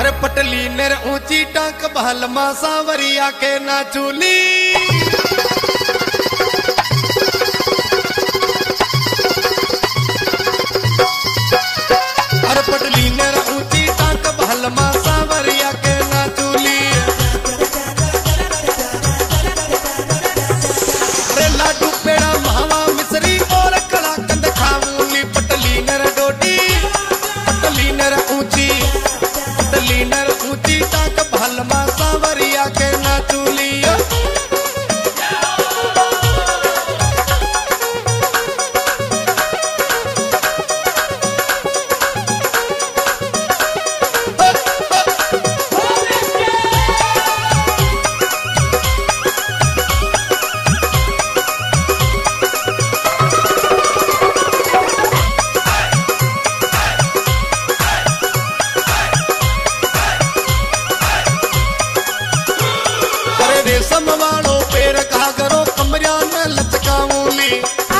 अरे पटली नेर ऊंची टांक बहल मा सांवरिया के ना चूली। अरे पटली नेर ऊंची टांक बहल मा सांवरिया के ना चूली। अरे लाडू पेड़ा मावा मिसरी और कलाकंद खाऊंली। पटली नेर डोडी पटली नेर ऊंची पटली नेर ऊंची टांक बहल मा सांवरिया के ना चूली। रेशम वालों पैर कहा करो कमरिया में लचकाऊंली।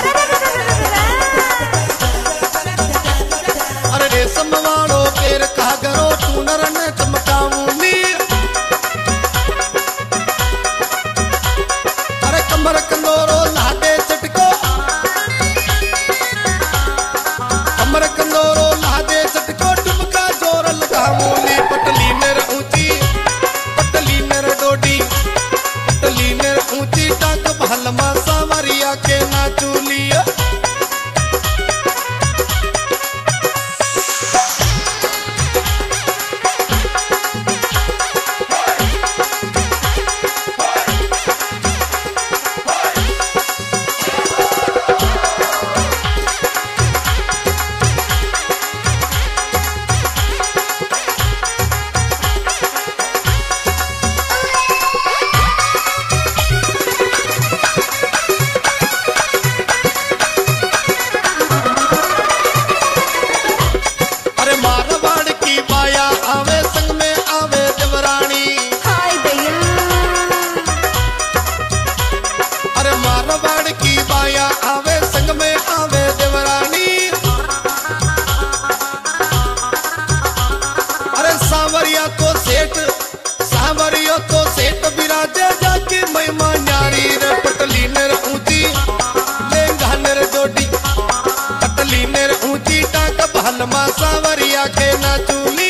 अरे रेशम वालों पैर कहा करो तू नर ने चमकाऊंली। अरे कमर कंदोरो लाडे चटको कमर कंदोरो लाडे चटको डुबका जोर लगाऊंली। पटली मेरे ऊंची पटली मेरे डोडी पटली नेर ऊंची टांक बहल मा सांवरिया के ना चूली। आवे संग में आवे देवरानी। अरे सांवरिया तो सेठ बिराजे जाके महिमा न्यारी। रे पटली नेर ऊंची लेंगा नेर डोडी पटली नेर ऊंची टांक बहल मा सांवरिया के ना चूली।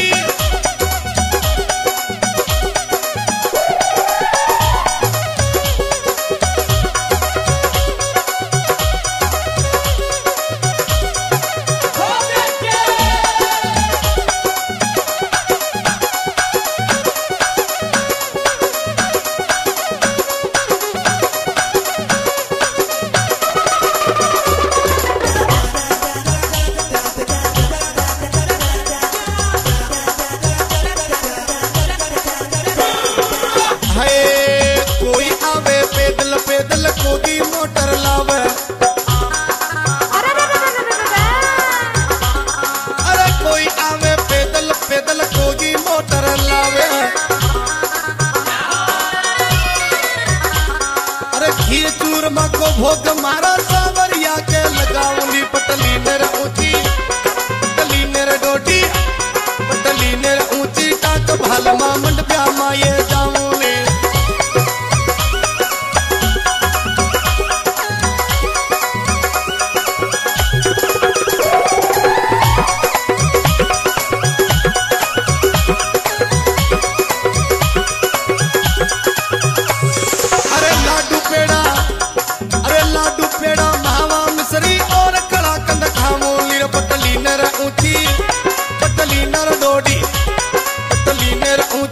पैदल कोगी मोटर लावे। अरे कोई आवे पैदल पैदल कोगी मोटर लावे। अरे खीर चूरमा को भोग मारा सांवरिया के लगाऊंगी। पटली नेर ऊंची पटली नेर डोडी पटली नेर ऊंची टांक बहल मा मंडप्या मा ये जाऊंगी। लाडू पेड़ा मावा मिसरी और कलाकंद खाऊंली। पटली नेर ऊंची पटली नेर डोडी पटली नेर ऊंची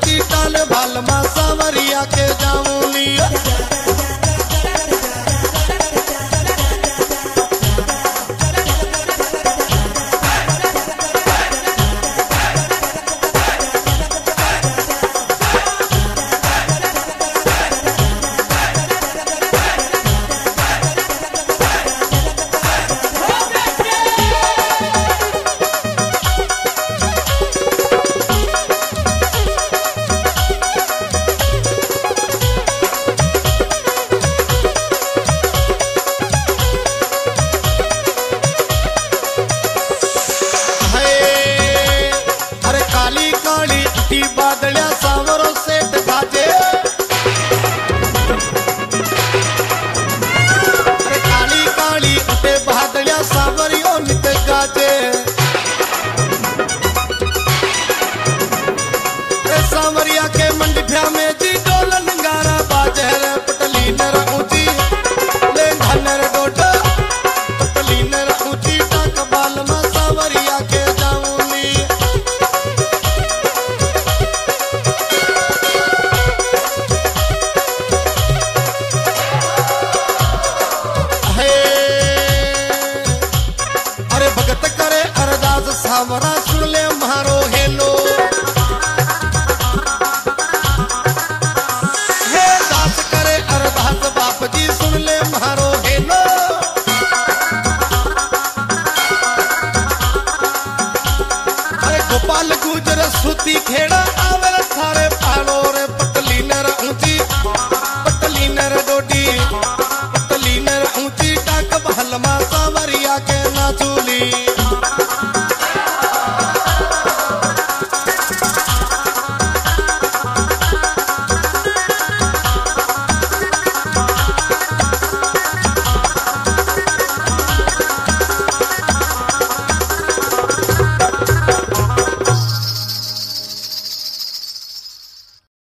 पाल गुजर सुती खेड़ा आवे